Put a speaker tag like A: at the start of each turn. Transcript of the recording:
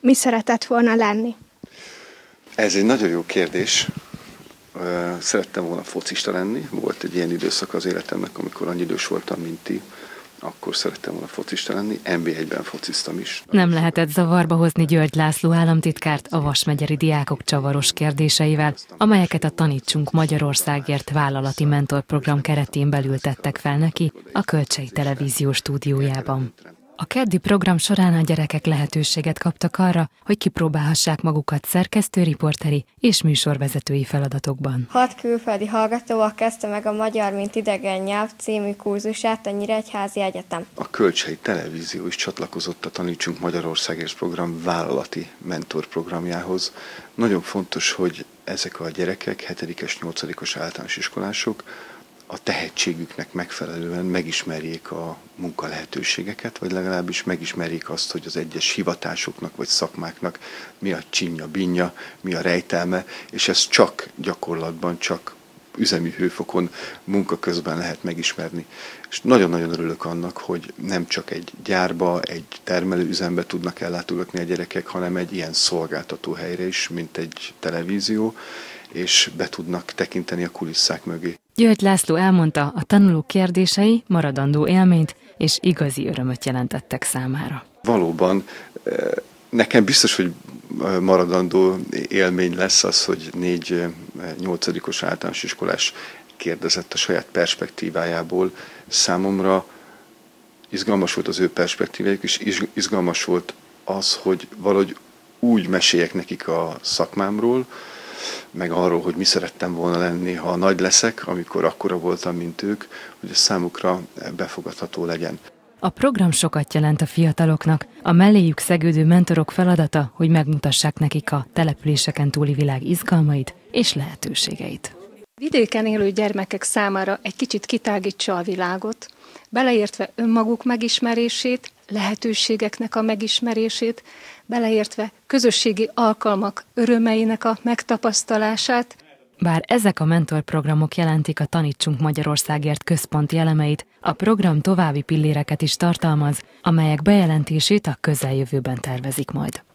A: Mi szeretett volna lenni?
B: Ez egy nagyon jó kérdés. Szerettem volna focista lenni. Volt egy ilyen időszak az életemnek, amikor annyi idős voltam, mint ti. Akkor szerettem volna focista lenni. NB1-ben fociztam is.
C: Nem lehetett zavarba hozni György László államtitkárt a vasmegyeri diákok csavaros kérdéseivel, amelyeket a Tanítsunk Magyarországért vállalati mentorprogram keretén belül tettek fel neki a Kölcsey Televízió stúdiójában. A keddi program során a gyerekek lehetőséget kaptak arra, hogy kipróbálhassák magukat szerkesztő, riporteri és műsorvezetői feladatokban.
D: 6 külföldi hallgatóval kezdte meg a Magyar, mint idegen nyelv című kurzusát a Nyíregyházi Egyetem.
B: A Kölcsey Televízió is csatlakozott a Tanítsunk Magyarországért program vállalati mentorprogramjához. Nagyon fontos, hogy ezek a gyerekek, 7-es, 8-os általános iskolások, a tehetségüknek megfelelően megismerjék a munkalehetőségeket, vagy legalábbis megismerjék azt, hogy az egyes hivatásoknak vagy szakmáknak mi a csinja, binja, mi a rejtelme, és ez csak gyakorlatban, csak üzemi hőfokon, munka közben lehet megismerni. És nagyon-nagyon örülök annak, hogy nem csak egy gyárba, egy termelőüzembe tudnak ellátogatni a gyerekek, hanem egy ilyen szolgáltató helyre is, mint egy televízió, és be tudnak tekinteni a kulisszák mögé.
C: György László elmondta, a tanulók kérdései maradandó élményt és igazi örömöt jelentettek számára.
B: Valóban, nekem biztos, hogy maradandó élmény lesz az, hogy 4 8-os általános iskolás kérdezett a saját perspektívájából. Számomra izgalmas volt az ő perspektívájuk, és izgalmas volt az, hogy valahogy úgy meséljek nekik a szakmámról, meg arról, hogy mi szerettem volna lenni, ha nagy leszek, amikor akkora voltam, mint ők, hogy ez számukra befogadható legyen.
C: A program sokat jelent a fiataloknak, a melléjük szegődő mentorok feladata, hogy megmutassák nekik a településeken túli világ izgalmait és lehetőségeit.
A: Vidéken élő gyermekek számára egy kicsit kitágítsa a világot, beleértve önmaguk megismerését, lehetőségeknek a megismerését, beleértve közösségi alkalmak örömeinek a megtapasztalását.
C: Bár ezek a mentorprogramok jelentik a Tanítsunk Magyarországért központi elemeit, a program további pilléreket is tartalmaz, amelyek bejelentését a közeljövőben tervezik majd.